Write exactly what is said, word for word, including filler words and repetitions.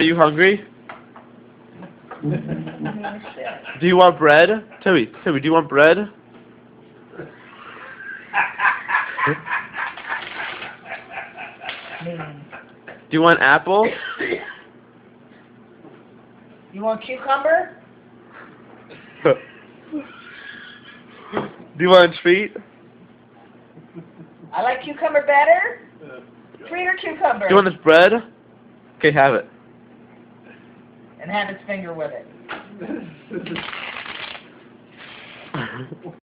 you hungry? Do you want bread? Toby, Toby, do you want bread? Do you want apple? You want cucumber? Do you want a treat? I like cucumber better. Treat or cucumber? Do you want this bread? Okay, have it. And have his finger with it.